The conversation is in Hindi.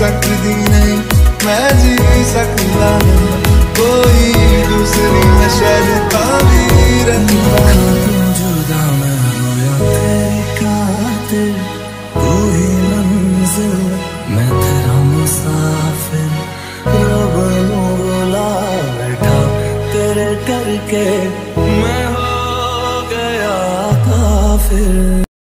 सकती नहीं, मैं जी सकता नहीं, कोई दूसरी नशा भी रहता। जुदा मैं होया तेरी खातिर, तू ही मंजिल मैं तेरा मुसाफिर, रब नू बुला बैठा तेरे करके मैं हो गया काफिर।